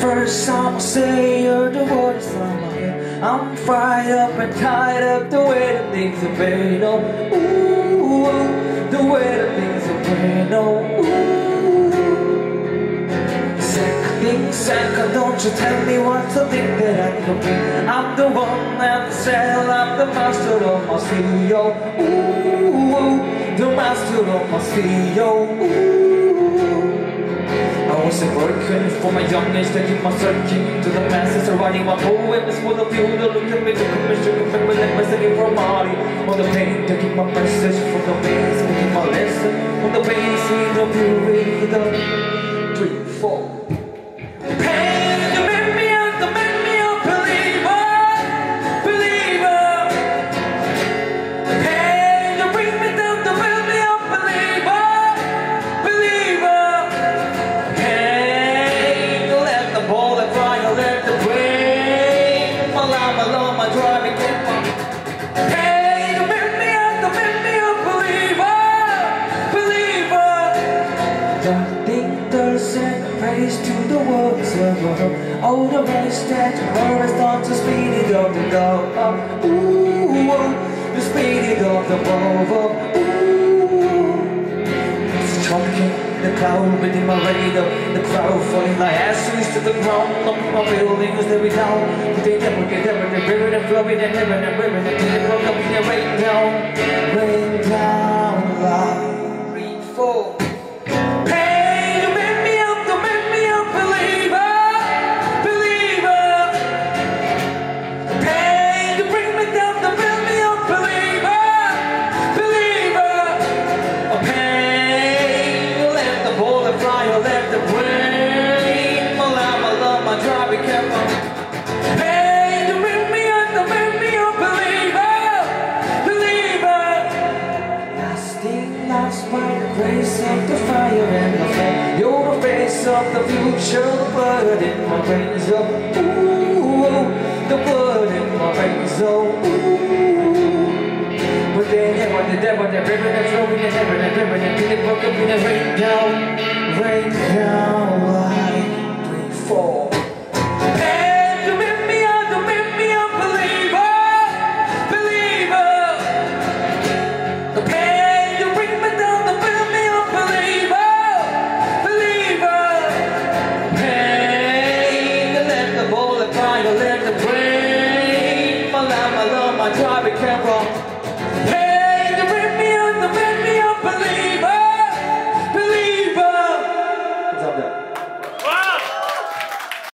first time I say you're the words on my head. I'm fired up and tired of the way that things are been. Oh, ooh, the way that things are been. Oh, ooh. Second, don't you tell me what to think that I could be. I'm the one at the sail, I'm the master of my sea. Oh, ooh, the master of my sea. Oh, ooh. I wasn't working for my young age, taking my searching to the masses, writing my poems for the few that look at me to commission, remember that message from Mali. On the pain, taking my message from the base, making my lesson on the base, we don't read the 3, 4. Oh, the race that you heard us start to speed it up and go up. Ooh, the speed it up the bow. Ooh, it's choking the cloud within my radar. The crowd falling like ashes to the ground. Up my buildings they be down. They never get ever. The river and flowing and heaven and river. The people broke up in the rain down. Rain down like 3, 4. Of the future, the blood in my veins, oh, ooh, the blood in my veins, oh, ooh. But then, yeah, when the devil, the river, the flowing, the heaven, the river, the people broke up in the rain down like 3, 4. Let the brain, my love, my drive, it can't wrong.